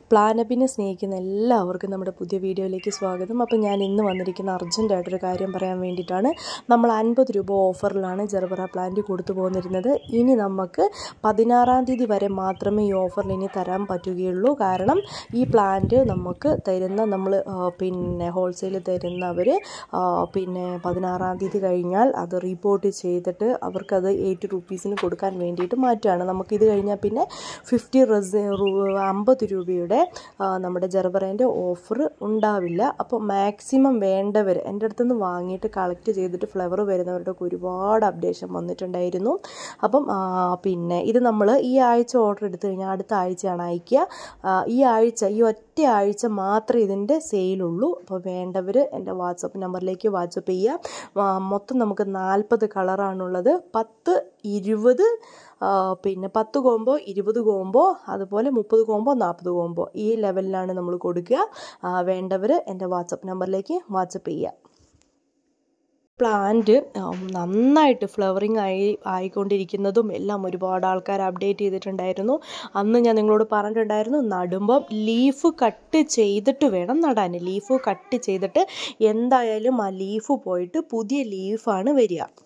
പ്ലാനപ്പിനെ സ്നേഹിക്കുന്ന എല്ലാവർക്കും നമ്മുടെ പുതിയ വീഡിയോയിലേക്ക് സ്വാഗതം. അപ്പോൾ ഞാൻ ഇന്ന് വന്നിരിക്കുന്ന അർജൻറ്റായിട്ടൊരു കാര്യം പറയാൻ വേണ്ടിയിട്ടാണ്. നമ്മൾ 50 രൂപ ഓഫറിലാണ് ജർബറ പ്ലാന്റ് കൊടുത്തു പോന്നിരുന്നത്. ഇനി നമുക്ക് 16-ാം തീയതി വരെ മാത്രമേ ഈ ഓഫറിൽ ഇനി തരാൻ പറ്റുകയുള്ളൂ. കാരണം ഈ പ്ലാന്റ് നമുക്ക് തരുന്ന ഹോൾസെയിൽ തരുന്നവർ 16-ാം തീയതി കഴിഞ്ഞാൽ അത് റിപ്പോർട്ട് ചെയ്തിട്ട് അവർക്കത് 8 രൂപീസിന് കൊടുക്കാൻ വേണ്ടിയിട്ട് മാറ്റുകയാണ്. നമുക്കിത് കഴിഞ്ഞാൽ പിന്നെ 50 രൂപയുടെ നമ്മുടെ ജർബറേൻ്റെ ഓഫർ ഉണ്ടാവില്ല. അപ്പോൾ മാക്സിമം വേണ്ടവർ എൻ്റെ അടുത്തുനിന്ന് വാങ്ങിയിട്ട് കളക്ട് ചെയ്തിട്ട് ഫ്ലവർ വരുന്നവരുടെ ഒരുപാട് അപ്ഡേഷൻ വന്നിട്ടുണ്ടായിരുന്നു. അപ്പം ഇത് നമ്മൾ ഈ ആഴ്ച ഓർഡർ എടുത്തു കഴിഞ്ഞാൽ അടുത്ത ആഴ്ചയാണ് അയക്കുക. ഈ ഒറ്റ ആഴ്ച മാത്രമേ ഇതിൻ്റെ സെയിലുള്ളൂ. അപ്പോൾ വേണ്ടവർ എൻ്റെ വാട്സപ്പ് നമ്പറിലേക്ക് വാട്സപ്പ് ചെയ്യുക. മൊത്തം നമുക്ക് 40 കളറാണുള്ളത്. 10, 20 10 കോംബോ, 20 കോംബോ, അതുപോലെ 30 കോംബോ, 40 കോംബോ, ഈ ലെവലിലാണ് നമ്മൾ കൊടുക്കുക. വേണ്ടവർ എൻ്റെ വാട്സപ്പ് നമ്പറിലേക്ക് വാട്സപ്പ് ചെയ്യുക. പ്ലാന്റ് നന്നായിട്ട് ഫ്ലവറിങ് ആയിക്കൊണ്ടിരിക്കുന്നതും എല്ലാം ഒരുപാട് ആൾക്കാർ അപ്ഡേറ്റ് ചെയ്തിട്ടുണ്ടായിരുന്നു. അന്ന് ഞാൻ നിങ്ങളോട് പറഞ്ഞിട്ടുണ്ടായിരുന്നു, നടുമ്പം ലീഫ് കട്ട് ചെയ്തിട്ട് വേണം നടാൻ. ലീഫ് കട്ട് ചെയ്തിട്ട് എന്തായാലും ആ ലീഫ് പോയിട്ട് പുതിയ ലീഫാണ് വരിക.